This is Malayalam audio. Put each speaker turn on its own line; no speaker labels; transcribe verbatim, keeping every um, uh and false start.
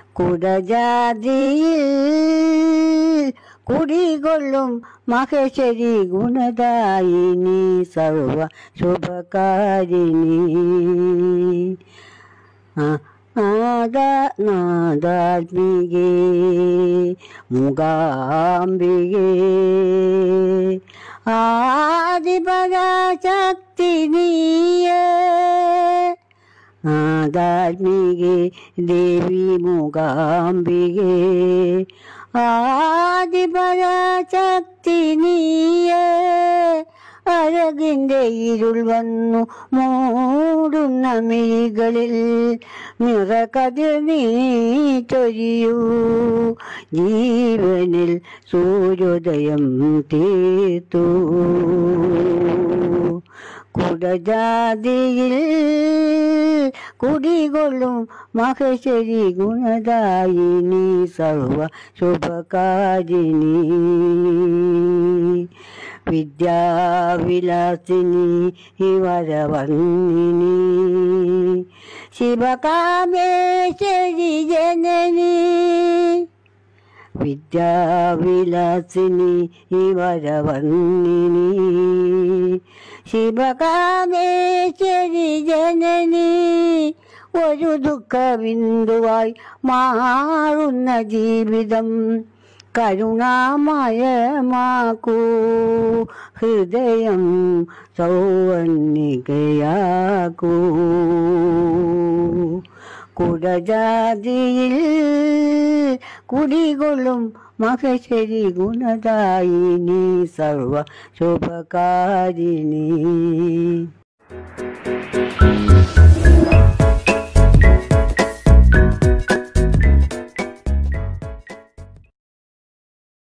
കുടജാതിയിൽ കുടികൊള്ളും മഹേശ്വരി ഗുണദായിനി സർവ ശുഭകാരിണി നാദാത്മികേ മൂകാംബികേ ആദിപരാശക്തി നീയേ നാദാത്മികേ ദേവി മൂകാംബികേ ആദിപരാശക്തി നീയേ അഴകിൻ്റെ ഇരുൾ വന്നു മൂടുന്ന മിഴികളിൽ നിറകതിർ നീ ചൊരിയൂ ജീവനിൽ സൂര്യോദയം തീർത്തു കുടജാതിയിൽ കുടികൊള്ളും മഹേശ്വരി ഗുണദായിനി സർവ ശുഭകാരിണി വിദ്യാവിലാസിനി വരവർണിനി ശിവകാമേശ്വരി ജനനി വിദ്യാവിലാസിനി വരവർണിനി ശിവകാമേശ്വരി ജനനി ഒരു ദുഃഖബിന്ദുവായി മാറുന്ന ജീവിതം കരുണാമയമാക്കൂ ഹൃദയം സൗവർണികയാക്കൂ കുടജാതിയിൽ കുടികൊള്ളും മഹേശ്വരി ഗുണദായിനി സർവ ശുഭകാരിണി.